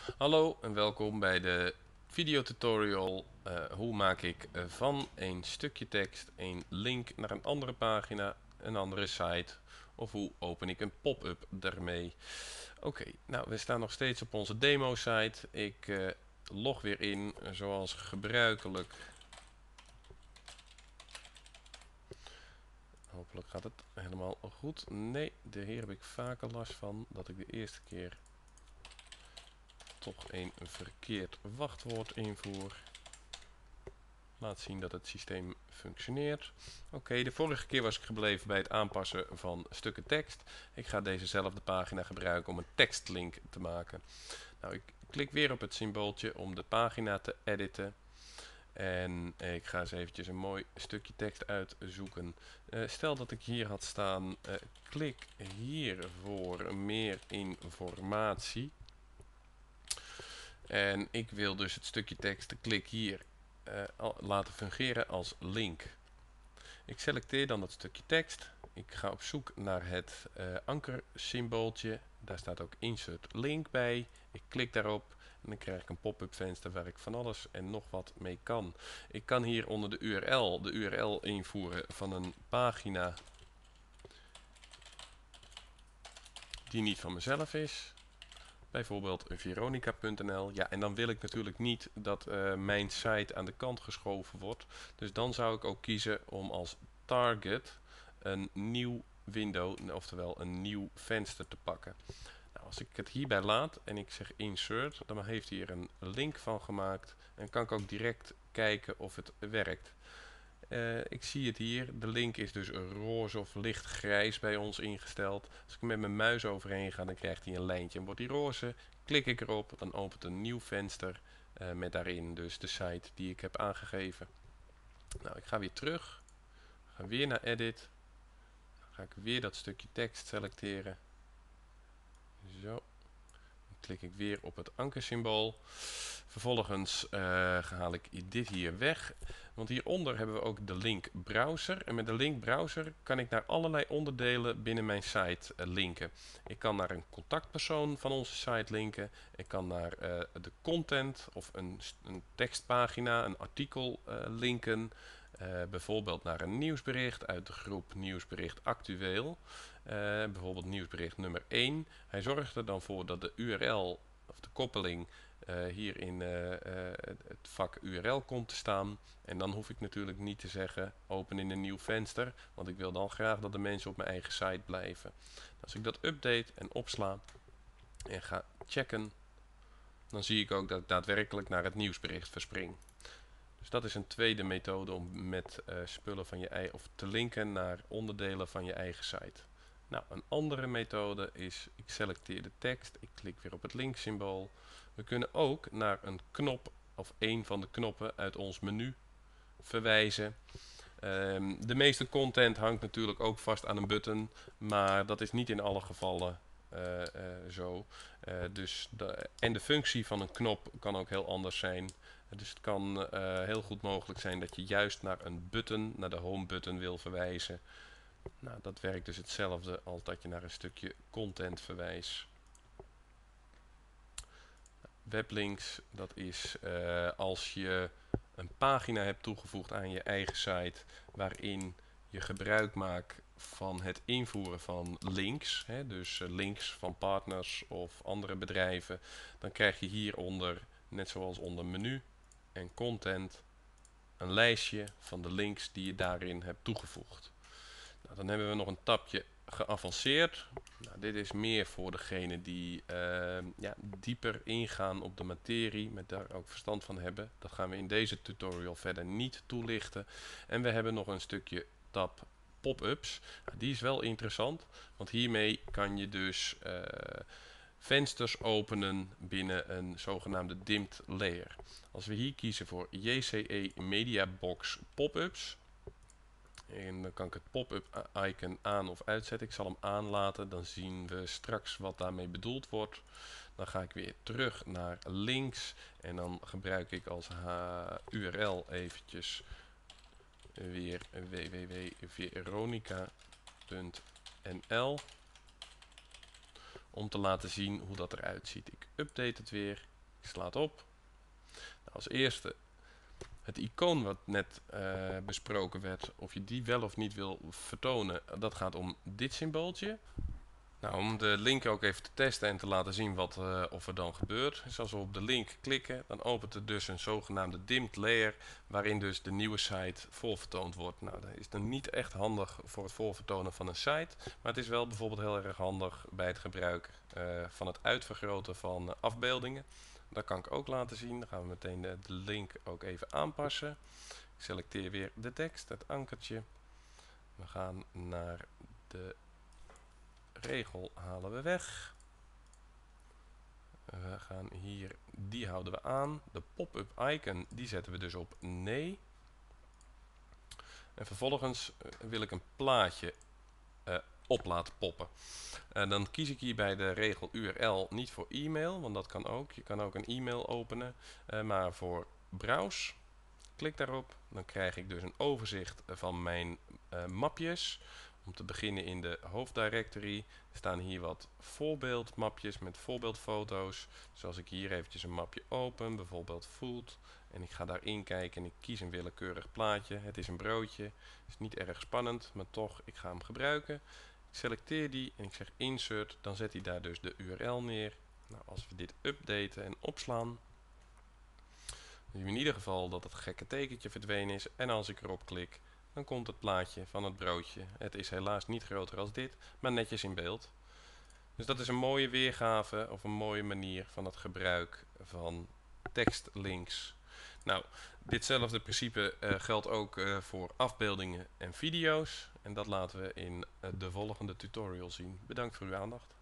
Hallo en welkom bij de videotutorial hoe maak ik van een stukje tekst een link naar een andere pagina, een andere site of hoe open ik een pop-up daarmee. Oké, nou we staan nog steeds op onze demo site. Ik log weer in zoals gebruikelijk. Hopelijk gaat het helemaal goed. Nee, hier heb ik vaker last van dat ik de eerste keer toch een verkeerd wachtwoord invoer. Laat zien dat het systeem functioneert. Oké, de vorige keer was ik gebleven bij het aanpassen van stukken tekst. Ik ga dezezelfde pagina gebruiken om een tekstlink te maken. Nou, ik klik weer op het symbooltje om de pagina te editen. En ik ga eens eventjes een mooi stukje tekst uitzoeken. Stel dat ik hier had staan, klik hier voor meer informatie. En ik wil dus het stukje tekst, klik hier, laten fungeren als link. Ik selecteer dan dat stukje tekst. Ik ga op zoek naar het ankersymbooltje. Daar staat ook insert link bij. Ik klik daarop en dan krijg ik een pop-up venster waar ik van alles en nog wat mee kan. Ik kan hier onder de URL invoeren van een pagina die niet van mezelf is. Bijvoorbeeld veronica.nl. Ja, en dan wil ik natuurlijk niet dat mijn site aan de kant geschoven wordt. Dus dan zou ik ook kiezen om als target een nieuw window, oftewel een nieuw venster te pakken. Nou, als ik het hierbij laat en ik zeg insert, dan heeft hij hier een link van gemaakt. En kan ik ook direct kijken of het werkt. Ik zie het hier. De link is dus roze of licht grijs bij ons ingesteld. Als ik met mijn muis overheen ga, dan krijgt hij een lijntje en wordt die roze. Klik ik erop, dan opent een nieuw venster met daarin dus de site die ik heb aangegeven. Nou, ik ga weer terug. Ga weer naar edit. Dan ga ik weer dat stukje tekst selecteren. Zo. Dan klik ik weer op het ankersymbool. Vervolgens haal ik dit hier weg. Want hieronder hebben we ook de link browser. En met de link browser kan ik naar allerlei onderdelen binnen mijn site linken. Ik kan naar een contactpersoon van onze site linken. Ik kan naar de content of een tekstpagina, een artikel linken. Bijvoorbeeld naar een nieuwsbericht uit de groep nieuwsbericht actueel. Bijvoorbeeld nieuwsbericht nummer 1. Hij zorgt er dan voor dat de URL of de koppeling hier in het vak URL komt te staan. En dan hoef ik natuurlijk niet te zeggen open in een nieuw venster, want ik wil dan graag dat de mensen op mijn eigen site blijven. Als ik dat update en opsla en ga checken, dan zie ik ook dat ik daadwerkelijk naar het nieuwsbericht verspring. Dus dat is een tweede methode om met spullen van je eigen of te linken naar onderdelen van je eigen site. Nou, een andere methode is, ik selecteer de tekst, ik klik weer op het linksymbool. We kunnen ook naar een knop of een van de knoppen uit ons menu verwijzen. De meeste content hangt natuurlijk ook vast aan een button, maar dat is niet in alle gevallen zo. En de functie van een knop kan ook heel anders zijn. Dus het kan heel goed mogelijk zijn dat je juist naar een button, naar de home button wil verwijzen. Nou, dat werkt dus hetzelfde als dat je naar een stukje content verwijst. Weblinks, dat is als je een pagina hebt toegevoegd aan je eigen site waarin je gebruik maakt van het invoeren van links, dus links van partners of andere bedrijven, dan krijg je hieronder, net zoals onder menu en content, een lijstje van de links die je daarin hebt toegevoegd. Nou, dan hebben we nog een tabje geavanceerd. Nou, dit is meer voor degenen die dieper ingaan op de materie, met daar ook verstand van hebben. Dat gaan we in deze tutorial verder niet toelichten. En we hebben nog een stukje tab pop-ups. Nou, die is wel interessant, want hiermee kan je dus vensters openen binnen een zogenaamde dimmed layer. Als we hier kiezen voor JCE Media Box Pop-ups, en dan kan ik het pop-up icon aan of uitzetten. Ik zal hem aanlaten. Dan zien we straks wat daarmee bedoeld wordt. Dan ga ik weer terug naar links. En dan gebruik ik als URL eventjes weer www.veronica.nl om te laten zien hoe dat eruit ziet. Ik update het weer. Ik sla het op. Nou, als eerste het icoon wat net besproken werd, of je die wel of niet wil vertonen, dat gaat om dit symbooltje. Nou, om de link ook even te testen en te laten zien wat of er dan gebeurt. Dus als we op de link klikken, dan opent er dus een zogenaamde dimmed layer, waarin dus de nieuwe site volvertoond wordt. Nou, dat is dan niet echt handig voor het volvertonen van een site, maar het is wel bijvoorbeeld heel erg handig bij het gebruik van het uitvergroten van afbeeldingen. Dat kan ik ook laten zien. Dan gaan we meteen de link ook even aanpassen. Ik selecteer weer de tekst, het ankertje. We gaan naar de regel, halen we weg. We gaan hier, die houden we aan. De pop-up icon, die zetten we dus op nee. En vervolgens wil ik een plaatje op laten poppen. Dan kies ik hier bij de regel URL niet voor e-mail, want dat kan ook. Je kan ook een e-mail openen, maar voor browse. Klik daarop, dan krijg ik dus een overzicht van mijn mapjes. Om te beginnen in de hoofddirectory staan hier wat voorbeeldmapjes met voorbeeldfoto's. Dus als ik hier eventjes een mapje open, bijvoorbeeld food, en ik ga daarin kijken en ik kies een willekeurig plaatje. Het is een broodje, is niet erg spannend, maar toch, ik ga hem gebruiken. Ik selecteer die en ik zeg insert, dan zet hij daar dus de URL neer. Nou, als we dit updaten en opslaan, dan zien we in ieder geval dat het gekke tekentje verdwenen is. En als ik erop klik, dan komt het plaatje van het broodje. Het is helaas niet groter als dit, maar netjes in beeld. Dus dat is een mooie weergave of een mooie manier van het gebruik van tekstlinks. Nou, ditzelfde principe geldt ook voor afbeeldingen en video's. En dat laten we in de volgende tutorial zien. Bedankt voor uw aandacht.